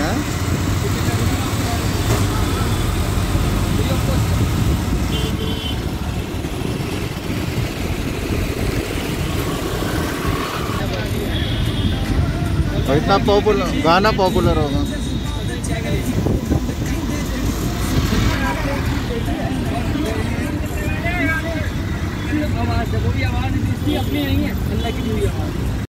और इतना पॉपुलर गाना पॉपुलर होगा। आवाज़ अपनी नहीं है, अल्लाह की आवाज़।